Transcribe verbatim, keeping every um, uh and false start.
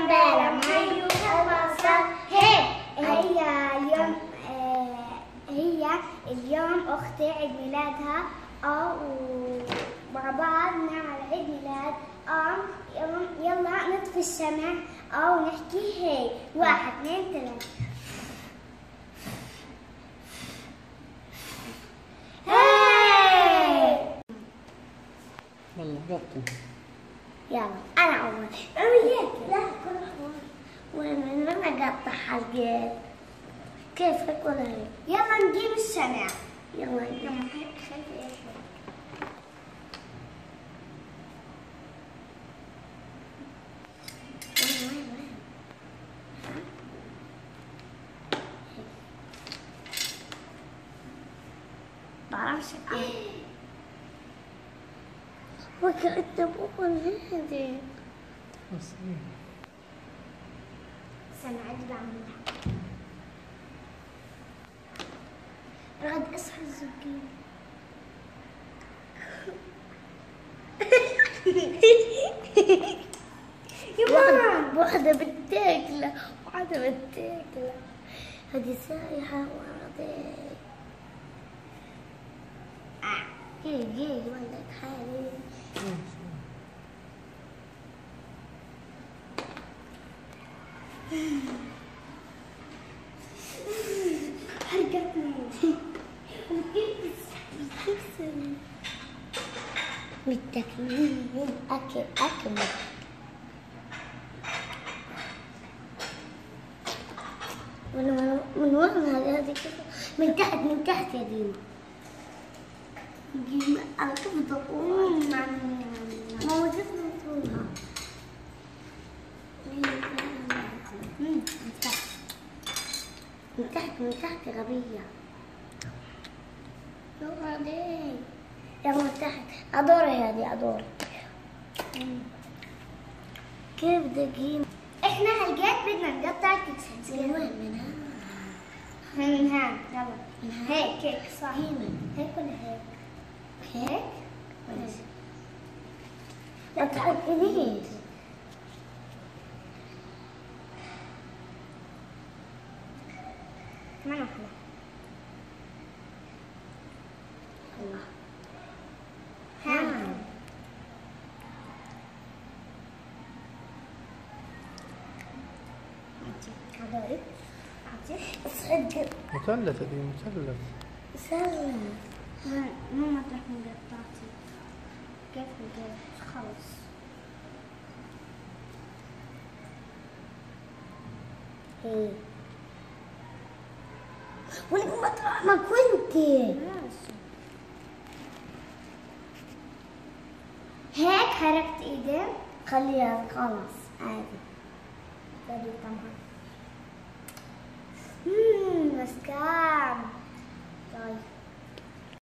بالهم أيها البصر. هي هي اليوم آه هي اليوم أختي عيد ميلادها، أو مع بعض نعمل عيد ميلاد. أو يلا نطفي الشمع أو نحكي هي. واحد اثنين ثلاثة. يلا قطي. يلا أنا أول. أوياك لا كل حوار. وين أنا قطع حلقات. كيفك ولا هيك؟ يلا نجيب الشمع. يلا يلا خلي إيش. بعرفش وكأنت بقول هادي. استنى عادي بعملها. رغد اصحى الزبين. يما واحدة بتاكله واحدة بتاكله. هذه سايحة وراضي. جي جي ولك حالي. حرقتني. متاكلين اكل اكل. من من وين هذه كذا؟ من تحت من تحت يا ديما. ديما انا كيف بقوم ماما كيف بتقولها؟ من تحت من تحت من تحت غبية. يلا دي يلا تحت. أدوري هذه أدوري. كيف دقيقة؟ إحنا هالجات بدنا نقطع كيكس. من وين؟ من هان. من هان يلا. من هان. هيك هيك صح. هيك ولا هيك؟ هيك؟ كويس. لا تحطنيش. كمان واحدة. الله. ها. هذول. أعطي. اصعد. مثلث هذه مثلث. مثلث. مو مطرح من قطعتي. كيف كيف خلص. هي. ولك مطرح ما كنتي. هيك حركت ايدي. خليها خلاص عادي. بدي تمام. اممم مسكان. طيب.